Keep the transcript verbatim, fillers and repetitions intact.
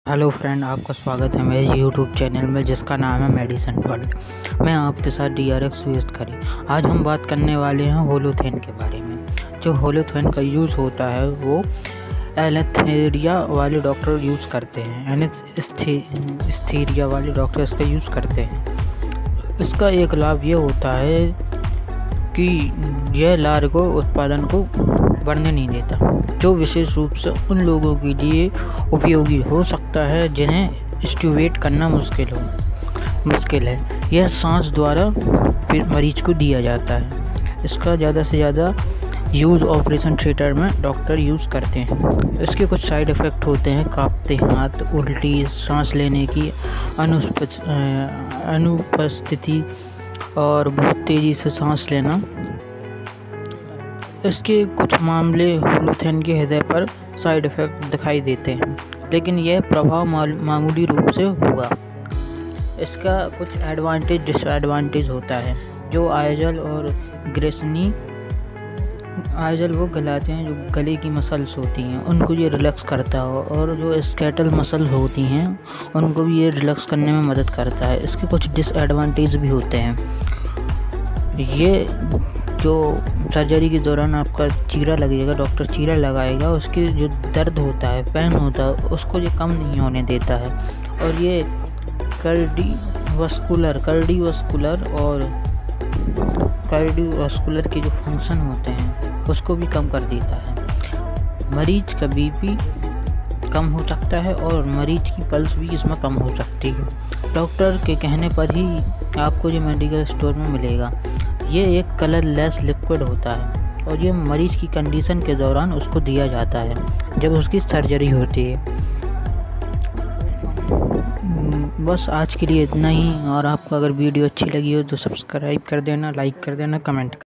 Hello friend, आपका स्वागत है मेरे यूट्यूब चैनल में जिसका नाम है मेडिसिन वर्ल्ड। मैं आपके साथ डी आर एक्स यूज करी। आज हम बात करने वाले हैं होलोथेन के बारे में। जो होलोथेन का यूज़ होता है वो एनेस्थीरिया वाले डॉक्टर यूज़ करते हैं। एनेस्थीरिया वाले डॉक्टर इसका यूज़ करते हैं। इसका एक लाभ ये होता है कि यह लार्वा उत्पादन को बढ़ने नहीं देता, जो विशेष रूप से उन लोगों के लिए उपयोगी हो सकता है जिन्हें स्ट्यूवेट करना मुश्किल हो मुश्किल है। यह सांस द्वारा मरीज को दिया जाता है। इसका ज़्यादा से ज़्यादा यूज़ ऑपरेशन थिएटर में डॉक्टर यूज़ करते हैं। इसके कुछ साइड इफ़ेक्ट होते हैं: कांपते हाथ, उल्टी, सांस लेने की अनुपस्थिति और बहुत तेज़ी से सांस लेना। इसके कुछ मामले होलोथेन के हृदय पर साइड इफ़ेक्ट दिखाई देते हैं, लेकिन यह प्रभाव मामूली रूप से होगा। इसका कुछ एडवांटेज डिसएडवांटेज होता है। जो आयजल और ग्रेसनी आयजल वो गलाते हैं, जो गले की मसल्स होती हैं उनको ये रिलैक्स करता है, और जो स्केटल मसल होती हैं उनको भी ये रिलैक्स करने में मदद करता है। इसके कुछ डिसएडवांटेज भी होते हैं। ये जो सर्जरी के दौरान आपका चीरा लगेगा, डॉक्टर चीरा लगाएगा, उसकी जो दर्द होता है, पेन होता है, उसको ये कम नहीं होने देता है। और ये कार्डियोवास्कुलर कार्डियोवास्कुलर और कार्डियोवास्कुलर के जो फंक्शन होते हैं उसको भी कम कर देता है। मरीज का बीपी कम हो सकता है और मरीज की पल्स भी इसमें कम हो सकती है। डॉक्टर के कहने पर ही आपको ये मेडिकल स्टोर में मिलेगा। ये एक कलरलेस लिक्विड होता है और ये मरीज़ की कंडीशन के दौरान उसको दिया जाता है जब उसकी सर्जरी होती है। बस आज के लिए इतना ही। और आपको अगर वीडियो अच्छी लगी हो तो सब्सक्राइब कर देना, लाइक कर देना, कमेंट कर